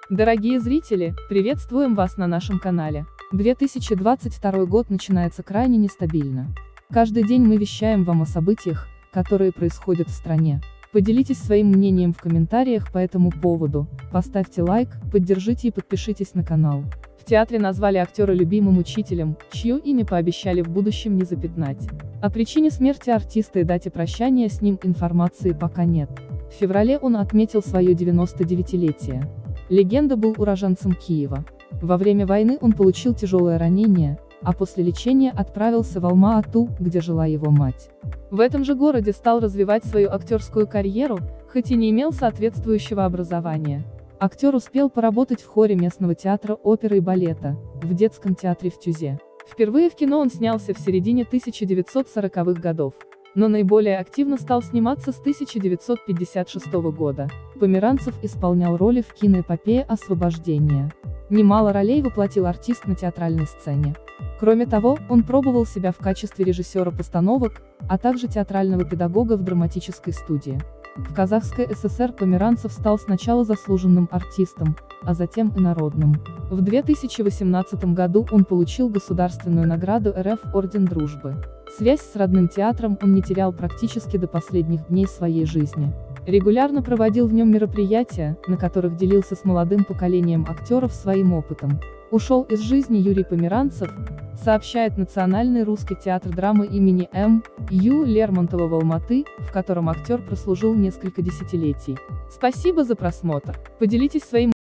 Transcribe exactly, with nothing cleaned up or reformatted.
Дорогие зрители, приветствуем вас на нашем канале. две тысячи двадцать второй год начинается крайне нестабильно. Каждый день мы вещаем вам о событиях, которые происходят в стране. Поделитесь своим мнением в комментариях по этому поводу, поставьте лайк, поддержите и подпишитесь на канал. В театре назвали актера любимым учителем, чье имя пообещали в будущем не запятнать. О причине смерти артиста и дате прощания с ним информации пока нет. В феврале он отметил свое девяносто девятилетие. Легенда был уроженцем Киева. Во время войны он получил тяжелое ранение, а после лечения отправился в Алма-Ату, где жила его мать. В этом же городе стал развивать свою актерскую карьеру, хоть и не имел соответствующего образования. Актер успел поработать в хоре местного театра оперы и балета, в детском театре в Тюзе. Впервые в кино он снялся в середине тысяча девятьсот сороковых годов, но наиболее активно стал сниматься с тысяча девятьсот пятьдесят шестого года. Померанцев исполнял роли в киноэпопее «Освобождение». Немало ролей воплотил артист на театральной сцене. Кроме того, он пробовал себя в качестве режиссера постановок, а также театрального педагога в драматической студии. В Казахской ССР Померанцев стал сначала заслуженным артистом, а затем и народным. В две тысячи восемнадцатом году он получил государственную награду эр эф Орден Дружбы. Связь с родным театром он не терял практически до последних дней своей жизни. Регулярно проводил в нем мероприятия, на которых делился с молодым поколением актеров своим опытом. Ушел из жизни Юрий Померанцев, сообщает Национальный русский театр драмы имени эм ю Лермонтова в Алматы, в котором актер прослужил несколько десятилетий. Спасибо за просмотр. Поделитесь своим